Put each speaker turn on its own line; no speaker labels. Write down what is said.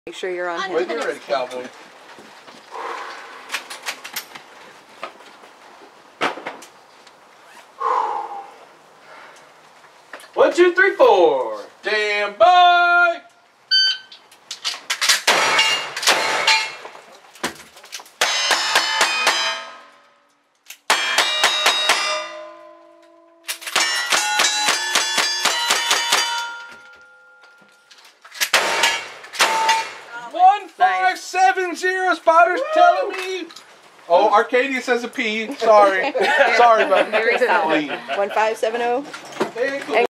Make sure you're on.
When you're ready, Cowboy.
One, two, three, four.
Stand by.
Nice.
1570 Spotter's telling me. Oh, Arcadia says a P. Sorry. Sorry, buddy.
Very solid. 1570.
Hey, cool.